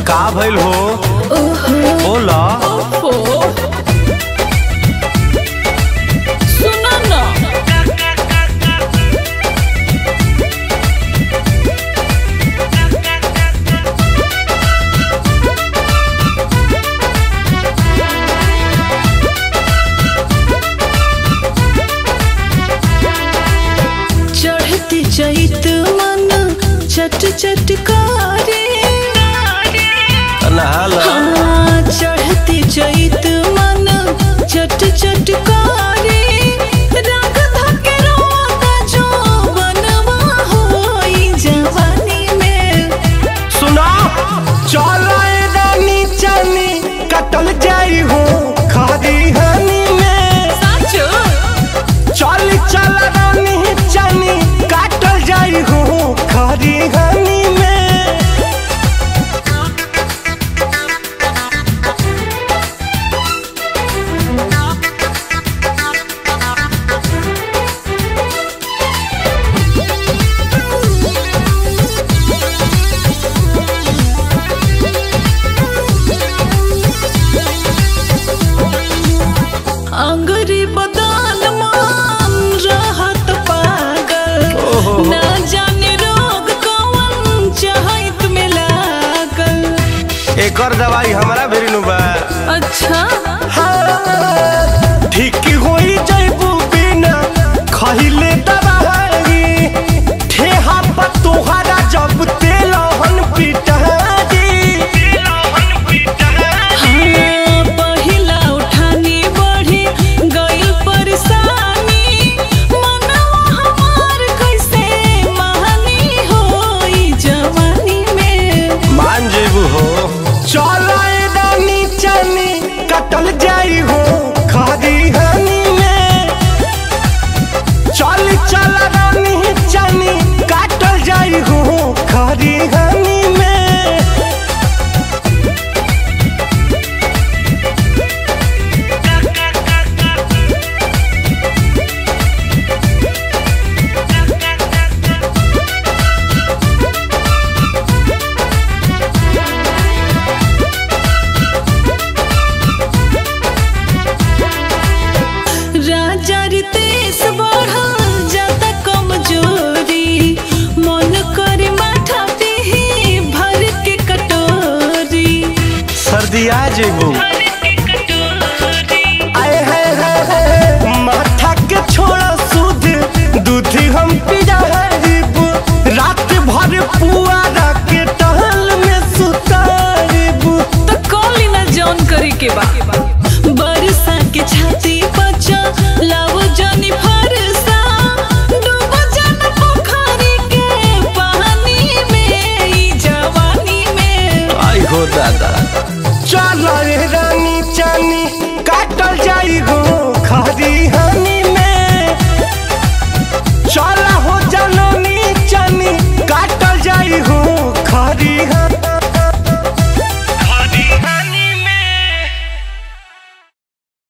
का भइल हो? बोला। सुना ना। चढ़ती चैत मन चट चटकारे। हाँ, चढ़ती चैत मन चट चटकारे। राग धके रोता जो बनवा होई जवानी में। सुना चला रानी चानी कटल जाई हो खादी हानी में। साचो चल चल रानी चानी काटल जाई हो खादी हानी में। अंगरी बदन मान रहत पागल। ना जाने रोग कौन चाहत में लागल। एकर दवाई हमारा भेरी नु बा। अच्छा हाँ, ठीक होई जाइबू बिना खहिले दवाई। ठेहा पर तोहरा जब तेलहन पिटाई। हाँ, पहिला उठानी बढ़ी गइल परेशानी। मनवा हमार कैसे महानी होई जवानी में। मान जेबू हो चल रानी चानी कटल जाई हो खादी हानी में। चल चल रानी चानी काटल जाई हो खादी हानी में। राजा रितेश बढ़ल जाता कमजोरी। मन करे माथा पीही भर के कटोरी। सर्दी आ जेबू आए है माथा के छोड़ा सूद दूध हम पी जाइबू। रात भर पुआरा के टहल में सुताइबू। तो कॉली ना जौन करे के बा। बरसा के छाती पचा लाओ जानी फरसा। डूबो जान पोखरी के पानी में ई जवानी में। आई हो दादा चल रानी चानी काटल जाई हो